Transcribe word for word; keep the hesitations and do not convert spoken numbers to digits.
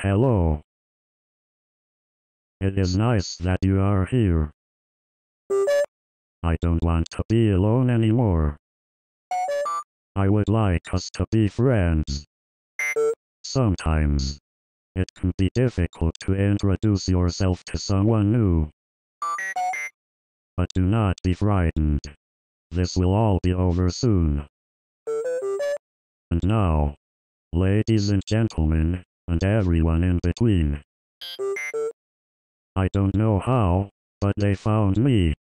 Hello. It is nice that you are here. I don't want to be alone anymore. I would like us to be friends. Sometimes, it can be difficult to introduce yourself to someone new. But do not be frightened. This will all be over soon. And now, ladies and gentlemen, and everyone in between. I don't know how, but they found me.